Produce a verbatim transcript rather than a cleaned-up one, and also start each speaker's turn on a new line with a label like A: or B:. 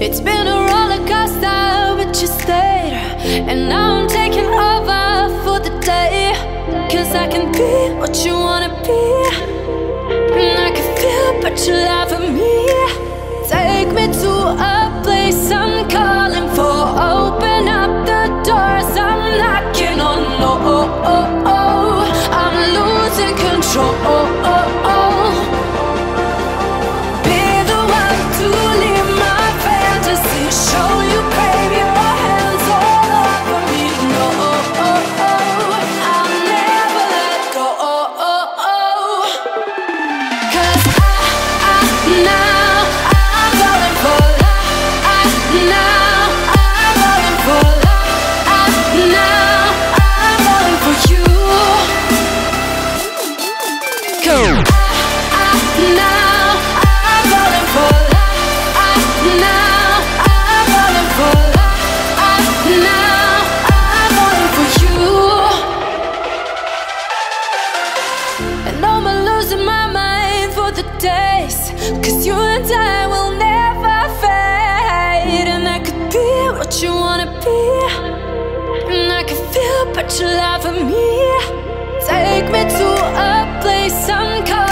A: It's been a roller coaster, but you stayed. And now I'm taking over for the day. Cause I can be what you wanna be, and I can feel but you lie for me. Take me to a place I'm calling for. Open up the doors I'm knocking on. Oh, oh, oh, oh. I'm losing control. Oh, oh, oh. Show you, baby, your hands all over me. No, oh, oh, oh. I'll never let go. Oh, oh, oh. Cause I, I, now I'm falling for love. I, now I'm falling for love. I, now I'm falling for you. Go. I, I, now I'm falling for love. I, now days, cause you and I will never fade. And I could be what you wanna be, and I can feel but you lie for me. Take me to a place I'm calling